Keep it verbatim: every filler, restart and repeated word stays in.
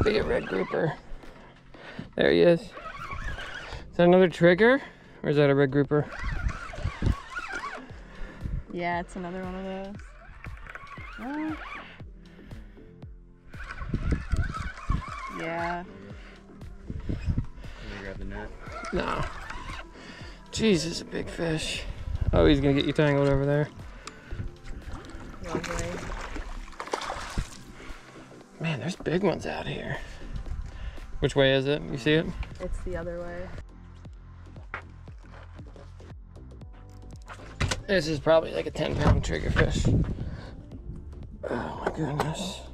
be a red grouper. There he is. Is that another trigger? Or is that a red grouper? Yeah, it's another one of those. Uh, yeah. Can you grab the net? No. Jeez, it's a big fish. Oh, he's gonna get you tangled over there. Lovely. Man, there's big ones out here. Which way is it? You see it? It's the other way. This is probably like a ten pound triggerfish. Oh my goodness.